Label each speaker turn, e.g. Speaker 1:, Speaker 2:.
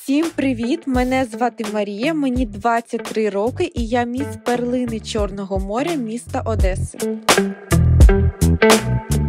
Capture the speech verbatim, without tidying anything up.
Speaker 1: Всім привіт! Мене звати Марія, мені двадцять три роки і я міс перлини Чорного моря міста Одеси.